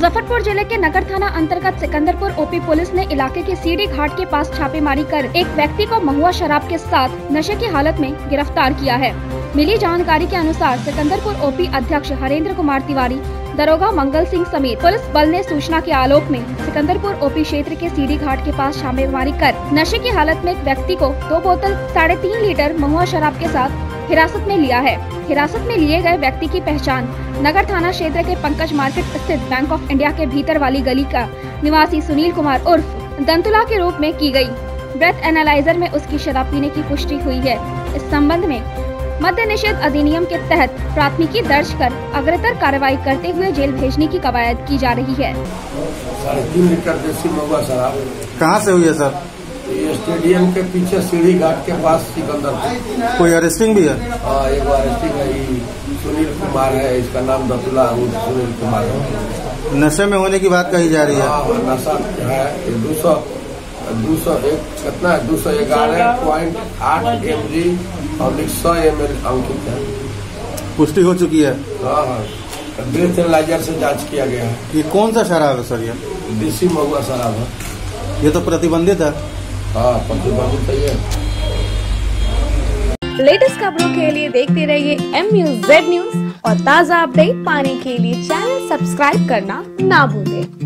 मुजफ्फरपुर जिले के नगर थाना अंतर्गत सिकंदरपुर ओपी पुलिस ने इलाके के सीढ़ी घाट के पास छापेमारी कर एक व्यक्ति को महुआ शराब के साथ नशे की हालत में गिरफ्तार किया है। मिली जानकारी के अनुसार सिकंदरपुर ओपी अध्यक्ष हरेंद्र कुमार तिवारी, दरोगा मंगल सिंह समेत पुलिस बल ने सूचना के आलोक में सिकंदरपुर ओपी क्षेत्र के सीढ़ी घाट के पास छापेमारी कर नशे की हालत में एक व्यक्ति को 2 बोतल 3.5 लीटर महुआ शराब के साथ हिरासत में लिया है। हिरासत में लिए गए व्यक्ति की पहचान नगर थाना क्षेत्र के पंकज मार्केट स्थित बैंक ऑफ इंडिया के भीतर वाली गली का निवासी सुनील कुमार उर्फ दंतुला के रूप में की गई। ब्रेथ एनालाइजर में उसकी शराब पीने की पुष्टि हुई है। इस संबंध में मद्य निषेध अधिनियम के तहत प्राथमिकी दर्ज कर अग्रतर कार्रवाई करते हुए जेल भेजने की कवायद की जा रही है। 3.5 लीटर देसी महुआ शराब कहाँ से हुई है सर? ये स्टेडियम के पीछे सीढ़ी घाट के पास सिकंदरपुर। कोई अरेस्टिंग भी है? हाँ, एक अरेस्टिंग है। सुनील कुमार है, इसका नाम दतुला सुनील कुमार है। नशे में होने की बात कही जा रही है। हाँ, नशा है। 201 कितना है? 211.8 mg और 100 ml अंकित है। पुष्टि हो चुकी है? हाँ, ब्रेथ एनालाइजर से जांच किया गया है। ये कौन सा शराब है सर? ये देसी महुआ शराब है। ये तो प्रतिबंधित है। हाँ, प्रतिबंधित है। लेटेस्ट खबरों के लिए देखते रहिए MUZ न्यूज और ताज़ा अपडेट पाने के लिए चैनल सब्सक्राइब करना ना भूलें।